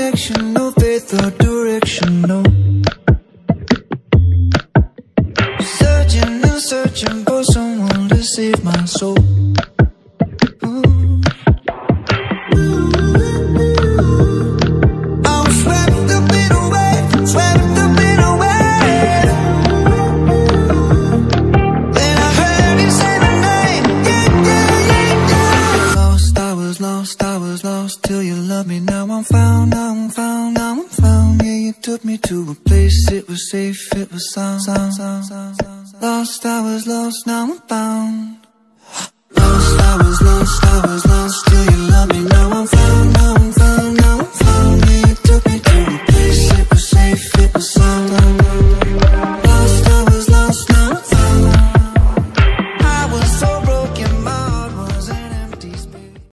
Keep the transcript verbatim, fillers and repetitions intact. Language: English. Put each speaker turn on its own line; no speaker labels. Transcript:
connection, no faith or direction, no. Searching and searching for someone to save my soul. Till you love me, now I'm found, now I'm found, now I'm found. Yeah, you took me to a place, it was safe, it was sound, sound, sound, sound, sound. Lost, I was lost, now I'm found. Lost, I was lost, I was lost, till you love me.